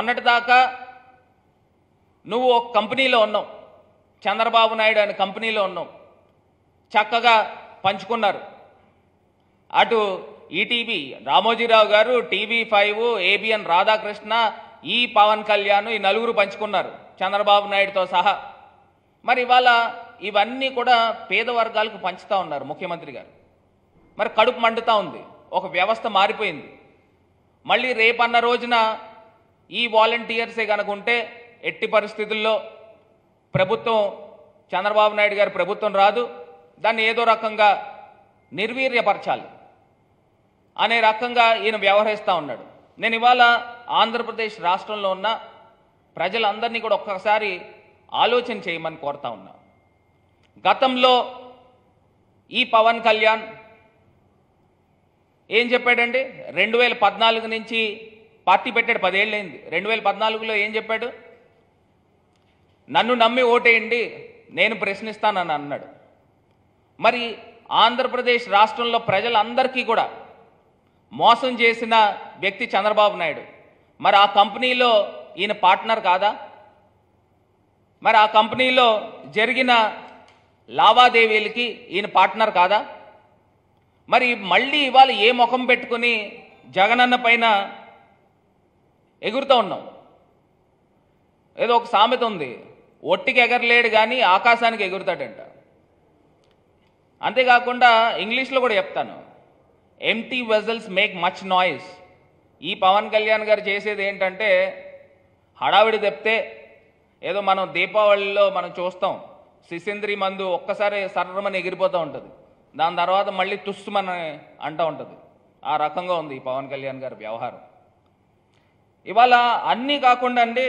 మొన్నటిదాకా నువ్వు ఒక కంపెనీలో ఉన్నావు, చంద్రబాబు నాయుడు అనే కంపెనీలో ఉన్నావు, చక్కగా పంచుకున్నారు. అటు ఈటీవీ రామోజీరావు గారు, TV5, ABN రాధాకృష్ణ, ఈ పవన్ కళ్యాణ్, ఈ నలుగురు పంచుకున్నారు చంద్రబాబు నాయుడుతో సహా. మరి ఇవాళ ఇవన్నీ కూడా పేద వర్గాలకు పంచుతూ ఉన్నారు ముఖ్యమంత్రి గారు. మరి కడుపు మండుతూ ఉంది. ఒక వ్యవస్థ మారిపోయింది. మళ్ళీ రేపన్న రోజున ఈ వాలంటీర్సే కనుక ఉంటే ఎట్టి పరిస్థితుల్లో ప్రభుత్వం, చంద్రబాబు నాయుడు గారి ప్రభుత్వం రాదు, దాన్ని ఏదో రకంగా నిర్వీర్యపరచాలి అనే రకంగా ఈయన వ్యవహరిస్తూ ఉన్నాడు. నేను ఇవాళ ఆంధ్రప్రదేశ్ రాష్ట్రంలో ఉన్న ప్రజలందరినీ కూడా ఒక్కసారి ఆలోచన చేయమని కోరుతా ఉన్నా. గతంలో ఈ పవన్ కళ్యాణ్ ఏం చెప్పాడండి? 2014 నుంచి పార్టీ పెట్టాడు, 10 ఏళ్ళైంది. 2014లో ఏం చెప్పాడు? నన్ను నమ్మి ఓటేయండి, నేను ప్రశ్నిస్తానని అన్నాడు. మరి ఆంధ్రప్రదేశ్ రాష్ట్రంలో ప్రజలందరికీ కూడా మోసం చేసిన వ్యక్తి చంద్రబాబు నాయుడు. మరి ఆ కంపెనీలో ఈయన పార్ట్నర్ కాదా? మరి ఆ కంపెనీలో జరిగిన లావాదేవీలకి ఈయన పార్ట్నర్ కాదా? మరి మళ్ళీ ఇవాళ ఏ ముఖం పెట్టుకుని జగనన్న పైన ఎగురుతూ ఉన్నాం? ఏదో ఒక సామెత ఉంది, ఒట్టికి ఎగరలేడు కానీ ఆకాశానికి ఎగురుతాడంట. అంతేకాకుండా ఇంగ్లీష్లో కూడా చెప్తాను, empty vessels make much noise. ఈ పవన్ కళ్యాణ్ గారు చేసేది ఏంటంటే హడావిడి తెప్తే, ఏదో మనం దీపావళిలో మనం చూస్తాం, సిసింద్రి మందు ఒక్కసారి సర్రమని ఎగిరిపోతూ ఉంటుంది, దాని తర్వాత మళ్ళీ తుస్సుమని అంటూ ఉంటుంది. ఆ రకంగా ఉంది ఈ పవన్ కళ్యాణ్ గారి వ్యవహారం. ఇవాళ అన్నీ కాకుండా అండి,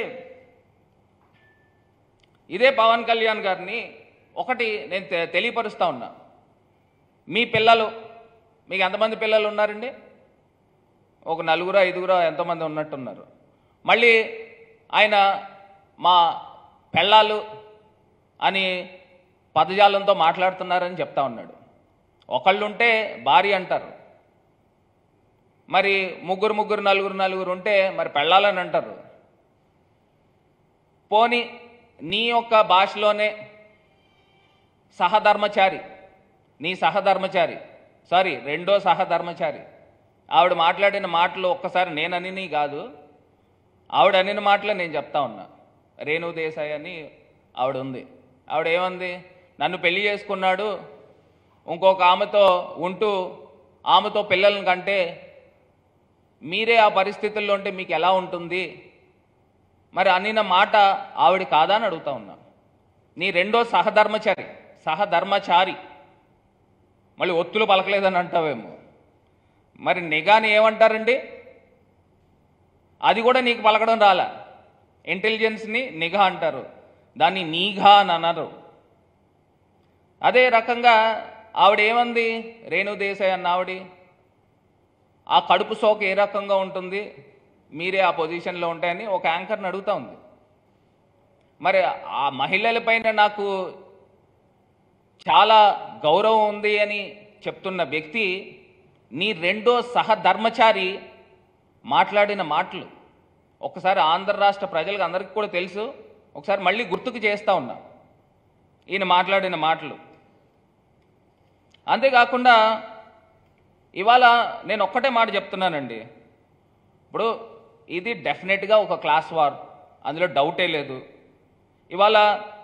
ఇదే పవన్ కళ్యాణ్ గారిని ఒకటి నేను తెలియపరుస్తూ ఉన్నా. మీ పిల్లలు, మీకు ఎంతమంది పిల్లలు ఉన్నారండి? ఒక 4, 5 ఎంతమంది ఉన్నట్టున్నారు. మళ్ళీ ఆయన మా పెళ్ళాలు అని పదజాలంతో మాట్లాడుతున్నారని చెప్తా ఉన్నాడు. ఒకళ్ళు ఉంటే భార్య అంటారు, మరి ముగ్గురు, నలుగురు ఉంటే మరి పెళ్ళాలని అంటారు. పోని నీ యొక్క భాషలోనే సహధర్మచారి, నీ సహధర్మచారి, సారీ రెండో సహధర్మచారి ఆవిడ మాట్లాడిన మాటలు ఒక్కసారి నేనని కాదు, ఆవిడ అనిన మాటలే నేను చెప్తా ఉన్నా. రేణు దేశాయ్ అని ఆవిడ ఉంది. ఆవిడ ఏమంది? నన్ను పెళ్లి చేసుకున్నాడు, ఇంకొక ఆమెతో ఉంటూ ఆమెతో పిల్లలను కంటే మీరే ఆ పరిస్థితుల్లో ఉంటే మీకు ఎలా ఉంటుంది? మరి అనిన మాట ఆవిడ కాదా అని అడుగుతా ఉన్నా. నీ రెండో సహధర్మచారి మళ్ళీ ఒత్తులు పలకలేదని అంటావేమో. మరి నిఘాని ఏమంటారండి? అది కూడా నీకు పలకడం రాలా. ఇంటెలిజెన్స్ని నిఘా అంటారు, దాన్ని నీఘా అని అన్నారు. అదే రకంగా ఆవిడ ఏమంది? రేణు దేశాయ్ అన్న ఆవిడ, ఆ కడుపు సోక ఏ రకంగా ఉంటుంది, మీరే ఆ పొజిషన్లో ఉంటాయని ఒక యాంకర్ని అడుగుతూ ఉంది. మరి ఆ మహిళలపైన నాకు చాలా గౌరవం ఉంది అని చెప్తున్న వ్యక్తి, నీ రెండో సహధర్మచారి మాట్లాడిన మాటలు ఒకసారి ఆంధ్ర రాష్ట్ర ప్రజలకు అందరికీ కూడా తెలుసు, ఒకసారి మళ్ళీ గుర్తుకు చేస్తూ ఉన్నా ఈయన మాట్లాడిన మాటలు. అంతేకాకుండా ఇవాళ నేను ఒక్కటే మాట చెప్తున్నానండి. ఇప్పుడు ఇది డెఫినెట్గా ఒక క్లాస్ వార్, అందులో డౌటే లేదు. ఇవాళ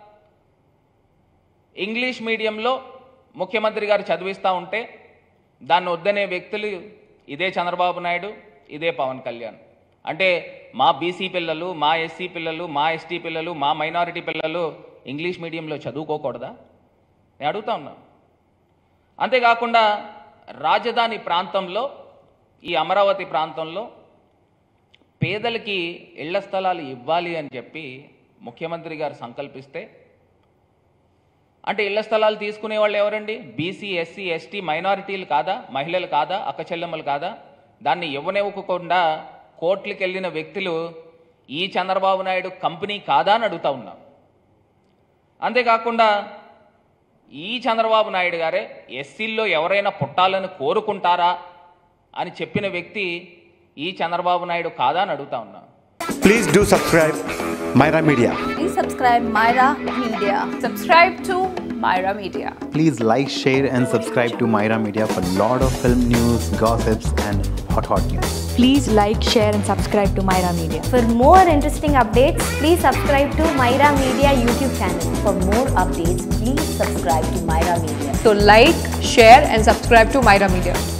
ఇంగ్లీష్ మీడియంలో ముఖ్యమంత్రి గారు చదివిస్తూ ఉంటే దాన్ని వద్దనే వ్యక్తులు ఇదే చంద్రబాబు నాయుడు, ఇదే పవన్ కళ్యాణ్. అంటే మా బీసీ పిల్లలు, మా ఎస్సీ పిల్లలు, మా ఎస్టీ పిల్లలు, మా మైనారిటీ పిల్లలు ఇంగ్లీష్ మీడియంలో చదువుకోకూడదా? నేను అడుగుతా ఉన్నా. అంతేకాకుండా రాజధాని ప్రాంతంలో, ఈ అమరావతి ప్రాంతంలో పేదలకి ఇళ్ల స్థలాలు ఇవ్వాలి అని చెప్పి ముఖ్యమంత్రి గారు సంకల్పిస్తే, అంటే ఇళ్ల స్థలాలు తీసుకునే వాళ్ళు ఎవరండి? బీసీ, ఎస్సీ, ఎస్టీ మైనారిటీలు కాదా? మహిళలు కాదా? అక్క చెల్లెమ్మలు కాదా? దాన్ని ఇవ్వనివ్వకుండా కోర్టులకు వెళ్ళిన వ్యక్తులు ఈ చంద్రబాబు నాయుడు కంపెనీ కాదా అని అడుగుతా ఉన్నాం. అంతేకాకుండా ఈ చంద్రబాబు నాయుడు గారే ఎస్సీల్లో ఎవరైనా పుట్టాలని కోరుకుంటారా అని చెప్పిన వ్యక్తి ఈ చంద్రబాబు నాయుడు కాదా అని అడుగుతా ఉన్నా. Please do subscribe Myra Media. Please subscribe Myra Media. Subscribe to Myra Media. Please like, share and subscribe to Myra Media for lot of film news, gossips and hot news. Please like, share and subscribe to Myra Media. For more interesting updates, please subscribe to Myra Media YouTube channel. For more updates, please subscribe to Myra Media. So like, share and subscribe to Myra Media.